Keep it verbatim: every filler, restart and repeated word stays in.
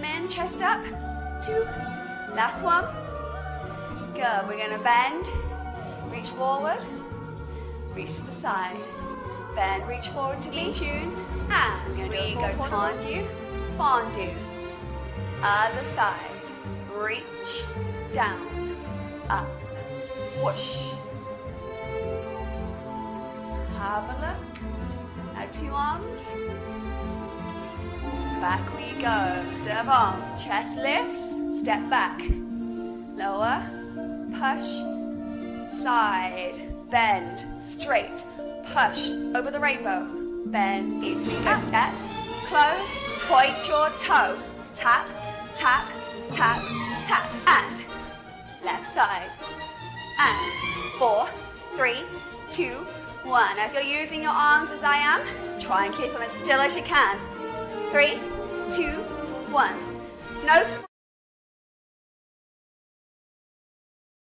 them in, chest up, two, last one. Good, we're gonna bend, reach forward, reach to the side, bend, reach forward to the tune, and we go tendu, fondue, other side, reach, down, up, whoosh. Have a look, now two arms, back we go, devant, chest lifts, step back, lower, push, side, bend, straight, push, over the rainbow, bend, easily lift up, close, point your toe, tap, tap, tap, tap, and left side, and four, three, two, one. Now if you're using your arms as I am, try and keep them as still as you can. Three, two, one. No